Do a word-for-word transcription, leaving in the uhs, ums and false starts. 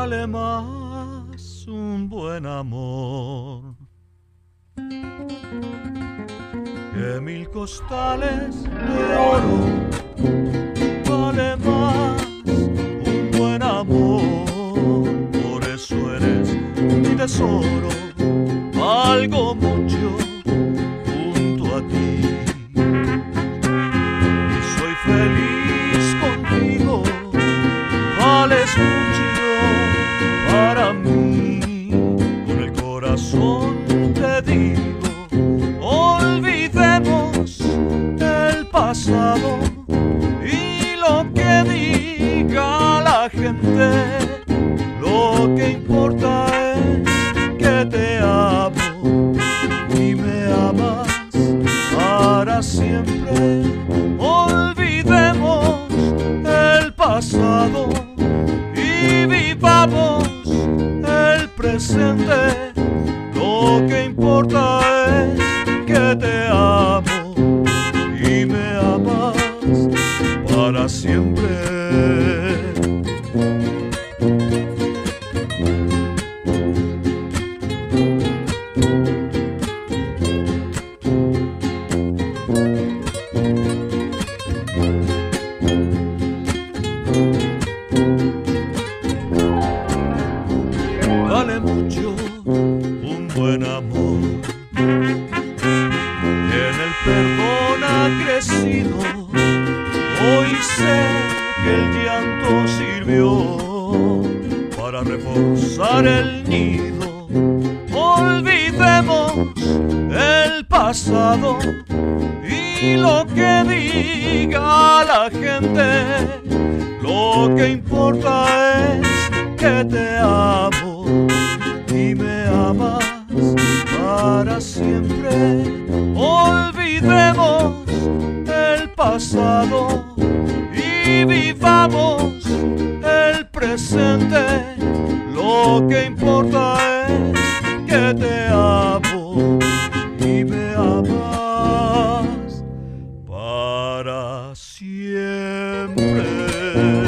vale más un buen amor que mil costales de oro. Vale más un buen amor, por eso eres mi tesoro. Valgo mucho junto a ti y soy feliz contigo. Vales mucho para mí, con el corazón te digo, olvidemos el pasado y lo que diga la gente. Lo que importa es que te amo y me amas para siempre. Olvidemos el pasado y vivamos el presente. Lo que importa es que te amo y me amas para siempre. Vale mucho un buen amor que en el perdón ha crecido. Hoy sé que el llanto sirvió para reforzar el nido. Olvidemos el pasado y lo que diga la gente. Lo que importa es que te amo y me amas para siempre. Olvidemos el pasado y vivamos el presente. Lo que importa es que te amo y me amas para siempre.